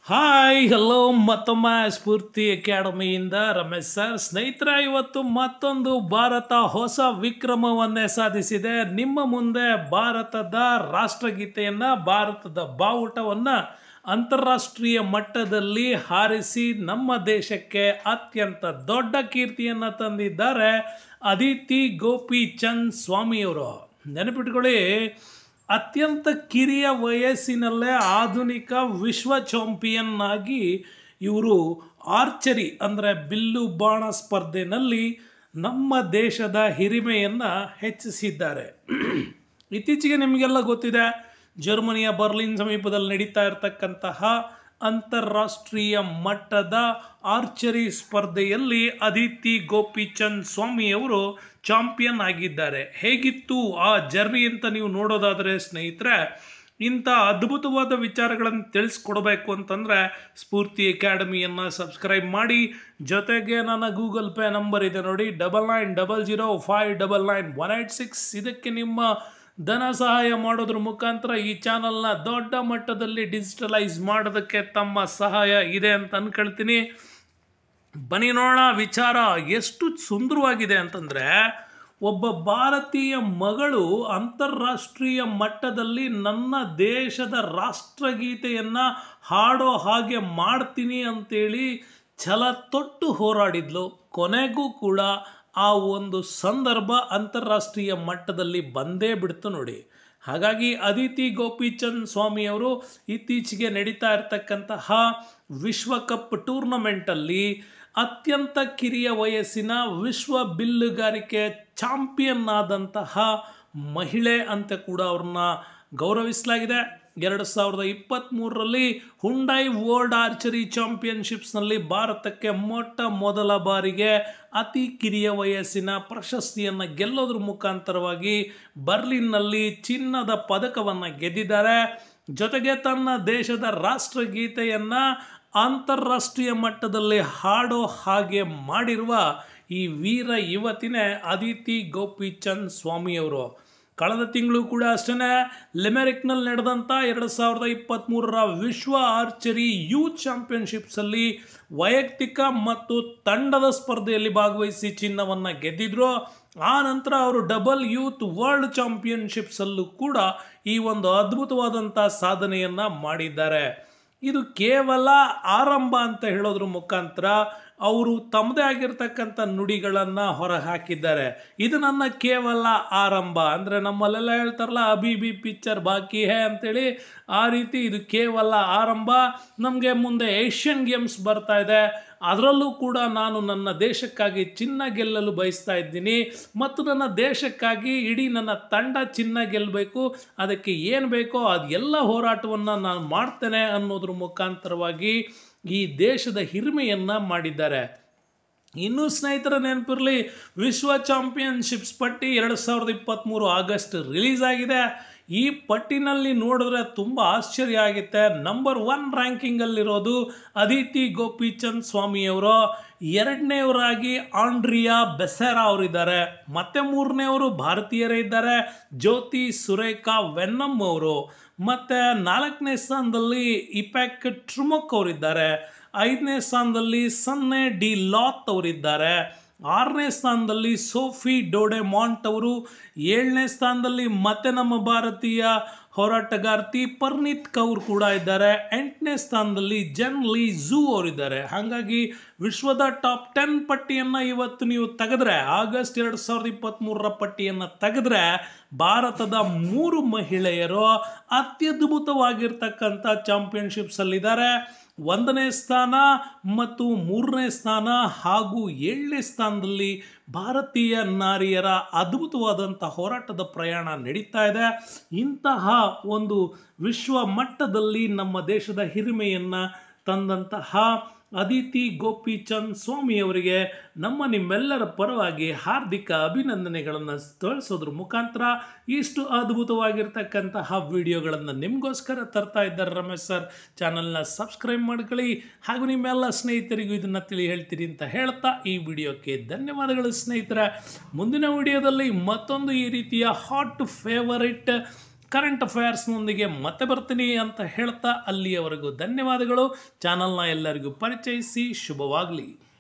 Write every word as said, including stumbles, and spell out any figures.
Hi hello ಮತ್ತೊಮ್ಮೆ ಸ್ಫೂರ್ತಿ ಅಕಾಡೆಮಿಯಿಂದ Ramesh sir. ಸ್ನೇಹಿತರ, ಇವತ್ತು ಮತ್ತೊಂದು ಭಾರತ ಹೊಸ ವಿಕ್ರಮವನ್ನೇ ಸಾಧಿಸಿದೆ. ನಿಮ್ಮ ಮುಂದೆ ಭಾರತದ ರಾಷ್ಟ್ರಗೀತೆಯನ್ನು, ಭಾರತದ ಬಾವುಟವನ್ನು ಅಂತಾರಾಷ್ಟ್ರೀಯ ಮಟ್ಟದಲ್ಲಿ ಹಾರಿಸಿ ನಮ್ಮ ದೇಶಕ್ಕೆ ಅತ್ಯಂತ ದೊಡ್ಡ ಕೀರ್ತಿಯನ್ನು ತಂದಿದ್ದಾರೆ ಅದಿತಿ ಗೋಪಿಚಂದ್ ಸ್ವಾಮಿಯವರು. ನೆನಪಿಟ್ಕೊಳ್ಳಿ, ಅತ್ಯಂತ ಕಿರಿಯ ವಯಸ್ಸಿನಲ್ಲೇ ಆಧುನಿಕ ವಿಶ್ವ ಚಾಂಪಿಯನ್ ಆಗಿ ಇವರು ಆರ್ಚರಿ ಅಂದರೆ ಬಿಲ್ಲು ಬಾಣ ಸ್ಪರ್ಧೆಯಲ್ಲಿ ನಮ್ಮ ದೇಶದ ಹಿರಿಮೆಯನ್ನು ಹೆಚ್ಚಿಸಿದ್ದಾರೆ. ಇತ್ತೀಚೆಗೆ ನಿಮಗೆಲ್ಲ ಗೊತ್ತಿದೆ, ಜರ್ಮನಿಯ ಬರ್ಲಿನ್ ಸಮೀಪದಲ್ಲಿ ನಡೀತಾ ಇರತಕ್ಕಂತಹ ಅಂತಾರಾಷ್ಟ್ರೀಯ ಮಟ್ಟದ ಆರ್ಚರಿ ಸ್ಪರ್ಧೆಯಲ್ಲಿ ಅದಿತಿ ಗೋಪಿಚಂದ್ ಸ್ವಾಮಿಯವರು ಚಾಂಪಿಯನ್ ಆಗಿದ್ದಾರೆ. ಹೇಗಿತ್ತು ಆ ಜರ್ನಿ ಅಂತ ನೀವು ನೋಡೋದಾದರೆ ಸ್ನೇಹಿತರೆ, ಇಂಥ ಅದ್ಭುತವಾದ ವಿಚಾರಗಳನ್ನು ತಿಳಿಸ್ಕೊಡ್ಬೇಕು ಅಂತಂದರೆ ಸ್ಫೂರ್ತಿ ಅಕಾಡೆಮಿಯನ್ನು ಸಬ್ಸ್ಕ್ರೈಬ್ ಮಾಡಿ. ಜೊತೆಗೆ ನನ್ನ ಗೂಗಲ್ ಪೇ ನಂಬರ್ ಇದೆ ನೋಡಿ, double nine double zero five double nine one eight six. ಇದಕ್ಕೆ ನಿಮ್ಮ ಧನ ಸಹಾಯ ಮಾಡೋದ್ರ ಮುಖಾಂತರ ಈ ಚಾನಲ್ನ ದೊಡ್ಡ ಮಟ್ಟದಲ್ಲಿ ಡಿಜಿಟಲೈಸ್ ಮಾಡೋದಕ್ಕೆ ತಮ್ಮ ಸಹಾಯ ಇದೆ ಅಂತ ಅಂದ್ಕೊಳ್ತೀನಿ. ಬನ್ನಿ ನೋಡೋಣ, ವಿಚಾರ ಎಷ್ಟು ಸುಂದರವಾಗಿದೆ ಅಂತಂದರೆ, ಒಬ್ಬ ಭಾರತೀಯ ಮಗಳು ಅಂತಾರಾಷ್ಟ್ರೀಯ ಮಟ್ಟದಲ್ಲಿ ನನ್ನ ದೇಶದ ರಾಷ್ಟ್ರಗೀತೆಯನ್ನು ಹಾಡೋ ಹಾಗೆ ಮಾಡ್ತೀನಿ ಅಂತೇಳಿ ಛಲ ತೊಟ್ಟು ಹೋರಾಡಿದ್ಲು. ಕೊನೆಗೂ ಕೂಡ ಆ ಒಂದು ಸಂದರ್ಭ ಅಂತಾರಾಷ್ಟ್ರೀಯ ಮಟ್ಟದಲ್ಲಿ ಬಂದೇ ಬಿಡ್ತು ನೋಡಿ. ಹಾಗಾಗಿ ಅದಿತಿ ಗೋಪಿಚಂದ್ ಸ್ವಾಮಿಯವರು ಇತ್ತೀಚೆಗೆ ನಡೀತಾ ಇರತಕ್ಕಂತಹ ವಿಶ್ವಕಪ್ ಟೂರ್ನಮೆಂಟಲ್ಲಿ ಅತ್ಯಂತ ಕಿರಿಯ ವಯಸ್ಸಿನ ವಿಶ್ವ ಬಿಲ್ಲುಗಾರಿಕೆ ಚಾಂಪಿಯನ್ ಆದಂತಹ ಮಹಿಳೆ ಅಂತ ಕೂಡ ಅವ್ರನ್ನ ಗೌರವಿಸಲಾಗಿದೆ. ಎರಡು ಸಾವಿರದ ಇಪ್ಪತ್ತ್ಮೂರರಲ್ಲಿ ಹುಂಡೈ ವರ್ಲ್ಡ್ ಆರ್ಚರಿ ಚಾಂಪಿಯನ್ಶಿಪ್ಸ್ನಲ್ಲಿ ಭಾರತಕ್ಕೆ ಮೊಟ್ಟ ಮೊದಲ ಬಾರಿಗೆ ಅತಿ ಕಿರಿಯ ವಯಸ್ಸಿನ ಪ್ರಶಸ್ತಿಯನ್ನು ಗೆಲ್ಲೋದ್ರ ಮುಖಾಂತರವಾಗಿ ಬರ್ಲಿನ್ನಲ್ಲಿ ಚಿನ್ನದ ಪದಕವನ್ನು ಗೆದ್ದಿದ್ದಾರೆ. ಜೊತೆಗೆ ತನ್ನ ದೇಶದ ರಾಷ್ಟ್ರಗೀತೆಯನ್ನು ಅಂತಾರಾಷ್ಟ್ರೀಯ ಮಟ್ಟದಲ್ಲಿ ಹಾಡೋ ಹಾಗೆ ಮಾಡಿರುವ ಈ ವೀರ ಯುವತಿನೇ ಅದಿತಿ ಗೋಪಿಚಂದ್ ಸ್ವಾಮಿಯವರು. ಕಳೆದ ತಿಂಗಳು ಕೂಡ ಅಷ್ಟೇ ಲಿಮೆರಿಕ್ನಲ್ಲಿ ನಡೆದಂಥ ಎರಡು ಸಾವಿರದ ಇಪ್ಪತ್ತ್ಮೂರರ ವಿಶ್ವ ಆರ್ಚರಿ ಯೂತ್ ಚಾಂಪಿಯನ್ಶಿಪ್ಸಲ್ಲಿ ವೈಯಕ್ತಿಕ ಮತ್ತು ತಂಡದ ಸ್ಪರ್ಧೆಯಲ್ಲಿ ಭಾಗವಹಿಸಿ ಚಿನ್ನವನ್ನು ಗೆದ್ದಿದ್ರು. ಆ ನಂತರ ಅವರು ಡಬಲ್ ಯೂತ್ ವರ್ಲ್ಡ್ ಚಾಂಪಿಯನ್ಶಿಪ್ಸಲ್ಲೂ ಕೂಡ ಈ ಒಂದು ಅದ್ಭುತವಾದಂಥ ಸಾಧನೆಯನ್ನು ಮಾಡಿದ್ದಾರೆ. ಇದು ಕೇವಲ ಆರಂಭ ಅಂತ ಹೇಳೋದ್ರ ಮುಖಾಂತರ ಅವರು ತಮ್ಮದೇ ಆಗಿರ್ತಕ್ಕಂಥ ನುಡಿಗಳನ್ನು ಹೊರಹಾಕಿದ್ದಾರೆ. ಇದು ನನ್ನ ಕೇವಲ ಆರಂಭ ಅಂದರೆ ನಮ್ಮಲ್ಲೆಲ್ಲ ಹೇಳ್ತಾರಲ್ಲ, ಅಭಿ ಬಿ ಪಿಕ್ಚರ್ ಬಾಕಿ ಹೇ ಅಂತೇಳಿ, ಆ ರೀತಿ ಇದು ಕೇವಲ ಆರಂಭ. ನಮಗೆ ಮುಂದೆ ಏಷ್ಯನ್ ಗೇಮ್ಸ್ ಬರ್ತಾ ಇದೆ, ಅದರಲ್ಲೂ ಕೂಡ ನಾನು ನನ್ನ ದೇಶಕ್ಕಾಗಿ ಚಿನ್ನ ಗೆಲ್ಲಲು ಬಯಸ್ತಾ ಇದ್ದೀನಿ ಮತ್ತು ನನ್ನ ದೇಶಕ್ಕಾಗಿ ಇಡೀ ನನ್ನ ತಂಡ ಚಿನ್ನ ಗೆಲ್ಲಬೇಕು. ಅದಕ್ಕೆ ಏನು ಬೇಕೋ ಅದೆಲ್ಲ ಹೋರಾಟವನ್ನು ನಾನು ಮಾಡ್ತೇನೆ ಅನ್ನೋದ್ರ ಮುಖಾಂತರವಾಗಿ ಈ ದೇಶದ ಹಿರಿಮೆಯನ್ನು ಮಾಡಿದ್ದಾರೆ. ಇನ್ನೂ ಸ್ನೇಹಿತರ ನೆನಪಿರಲಿ, ವಿಶ್ವ ಚಾಂಪಿಯನ್ಶಿಪ್ಸ್ ಪಟ್ಟಿ ಎರಡು ಸಾವಿರದ ಇಪ್ಪತ್ತ್ಮೂರು ಆಗಸ್ಟ್ ರಿಲೀಸ್ ಆಗಿದೆ. ಈ ಪಟ್ಟಿನಲ್ಲಿ ನೋಡಿದ್ರೆ ತುಂಬ ಆಶ್ಚರ್ಯ ಆಗುತ್ತೆ. ನಂಬರ್ ಒನ್ ರ್ಯಾಂಕಿಂಗಲ್ಲಿರೋದು ಅದಿತಿ ಗೋಪಿಚಂದ್ ಸ್ವಾಮಿಯವರು. ಎರಡನೇವರಾಗಿ ಆಂಡ್ರಿಯಾ ಬೆಸೆರಾ ಅವರಿದ್ದಾರೆ. ಮತ್ತು ಮೂರನೇವರು ಭಾರತೀಯರೇ ಇದ್ದಾರೆ, ಜ್ಯೋತಿ ಸುರೇಖಾ ವೆನ್ನಮ್ ಅವರು. ಮತ್ತು ನಾಲ್ಕನೇ ಸ್ಥಾನದಲ್ಲಿ ಇಪ್ಯಾಕ್ ಟ್ರುಮಕ್ ಅವರಿದ್ದಾರೆ. ಐದನೇ ಸ್ಥಾನದಲ್ಲಿ ಸನ್ನೆ ಡಿ ಲಾತ್ ಅವರಿದ್ದಾರೆ. ಆರನೇ ಸ್ಥಾನದಲ್ಲಿ ಸೋಫಿ ಡೋಡೆಮಾಂಟ್ ಅವರು. ಏಳನೇ ಸ್ಥಾನದಲ್ಲಿ ಮತ್ತೆ ನಮ್ಮ ಭಾರತೀಯ ಹೋರಾಟಗಾರ್ತಿ ಪರ್ನೀತ್ ಕೌರ್ ಕೂಡ ಇದ್ದಾರೆ. ಎಂಟನೇ ಸ್ಥಾನದಲ್ಲಿ ಜನ್ ಲೀ ಝೂ ಅವರಿದ್ದಾರೆ. ಹಾಗಾಗಿ ವಿಶ್ವದ ಟಾಪ್ ಟೆನ್ ಪಟ್ಟಿಯನ್ನು ಇವತ್ತು ನೀವು ತೆಗೆದ್ರೆ, ಆಗಸ್ಟ್ ಎರಡು ಸಾವಿರದ ಇಪ್ಪತ್ತ್ಮೂರರ ಪಟ್ಟಿಯನ್ನು ತೆಗೆದ್ರೆ, ಭಾರತದ ಮೂರು ಮಹಿಳೆಯರು ಅತ್ಯದ್ಭುತವಾಗಿರ್ತಕ್ಕಂಥ ಚಾಂಪಿಯನ್ಶಿಪ್ಸಲ್ಲಿದ್ದಾರೆ. ಒಂದನೇ ಸ್ಥಾನ ಮತ್ತು ಮೂರನೇ ಸ್ಥಾನ ಹಾಗೂ ಏಳನೇ ಸ್ಥಾನದಲ್ಲಿ ಭಾರತೀಯ ನಾರಿಯರ ಅದ್ಭುತವಾದಂಥ ಹೋರಾಟದ ಪ್ರಯಾಣ ನಡೀತಾ ಇದೆ. ಇಂತಹ ಒಂದು ವಿಶ್ವ ಮಟ್ಟದಲ್ಲಿ ನಮ್ಮ ದೇಶದ ಹಿರಿಮೆಯನ್ನು ತಂದಂತಹ ಅದಿತಿ ಗೋಪಿಚಂದ್ ಸ್ವಾಮಿಯವರಿಗೆ ನಮ್ಮ ನಿಮ್ಮೆಲ್ಲರ ಪರವಾಗಿ ಹಾರ್ದಿಕ ಅಭಿನಂದನೆಗಳನ್ನು ತಿಳಿಸೋದ್ರ ಮುಖಾಂತರ ಇಷ್ಟು ಅದ್ಭುತವಾಗಿರ್ತಕ್ಕಂತಹ ವಿಡಿಯೋಗಳನ್ನು ನಿಮಗೋಸ್ಕರ ತರ್ತಾ ಇದ್ದಾರೆ ರಮೇಶ್ ಸರ್. ಚಾನಲ್ನ ಸಬ್ಸ್ಕ್ರೈಬ್ ಮಾಡ್ಕೊಳ್ಳಿ ಹಾಗೂ ನಿಮ್ಮೆಲ್ಲ ಸ್ನೇಹಿತರಿಗೂ ಇದನ್ನು ತಿಳಿ ಹೇಳ್ತೀರಿ ಅಂತ ಹೇಳ್ತಾ ಈ ವಿಡಿಯೋಕ್ಕೆ ಧನ್ಯವಾದಗಳು ಸ್ನೇಹಿತರೆ. ಮುಂದಿನ ವಿಡಿಯೋದಲ್ಲಿ ಮತ್ತೊಂದು ಈ ರೀತಿಯ ಹಾಟ್ ಫೇವರಿಟ್ ಕರೆಂಟ್ ಅಫೇರ್ಸ್ನೊಂದಿಗೆ ಮತ್ತೆ ಬರ್ತೀನಿ ಅಂತ ಹೇಳ್ತಾ ಅಲ್ಲಿಯವರೆಗೂ ಧನ್ಯವಾದಗಳು. ಚಾನಲ್ನ ಎಲ್ಲರಿಗೂ ಪರಿಚಯಿಸಿ ಶುಭವಾಗಲಿ.